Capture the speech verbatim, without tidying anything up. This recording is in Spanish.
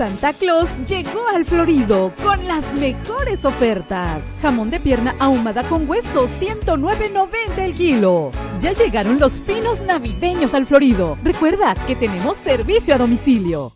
Santa Claus llegó al Florido con las mejores ofertas. Jamón de pierna ahumada con hueso, ciento nueve noventa el kilo. Ya llegaron los pinos navideños al Florido. Recuerda que tenemos servicio a domicilio.